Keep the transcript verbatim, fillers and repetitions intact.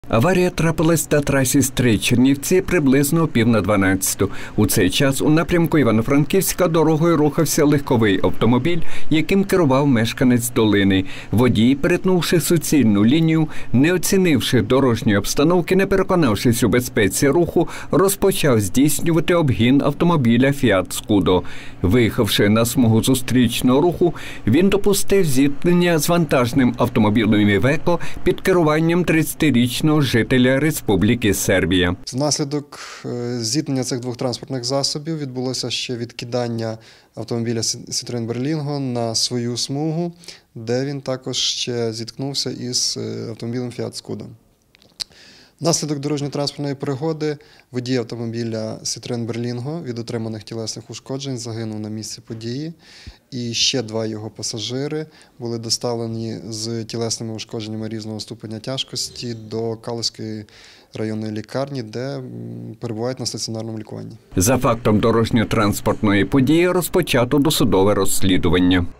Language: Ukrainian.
Аварія трапилась на трасі Стрий-Чернівці приблизно о пів на дванадцяту. У цей час у напрямку Івано-Франківська дорогою рухався легковий автомобіль, яким керував мешканець долини. Водій, перетнувши суцільну лінію, не оцінивши дорожньої обстановки, не переконавшись у безпеці руху, розпочав здійснювати обгін автомобіля «Фіат Скудо». Виїхавши на смугу зустрічного руху, він допустив зіткнення з вантажним автомобілем «Івеко» під керуванням тридцятирічного жителя Республіки Сербія. Внаслідок зіткнення цих двох транспортних засобів відбулося ще відкидання автомобіля Citroen Berlingo на свою смугу, де він також ще зіткнувся із автомобілем Fiat Scudo. Внаслідок дорожньо-транспортної пригоди водій автомобіля Citroen Berlingo від отриманих тілесних ушкоджень загинув на місці події, і ще два його пасажири були доставлені з тілесними ушкодженнями різного ступеня тяжкості до Калузької районної лікарні, де перебувають на стаціонарному лікуванні. За фактом дорожньо-транспортної події розпочато досудове розслідування.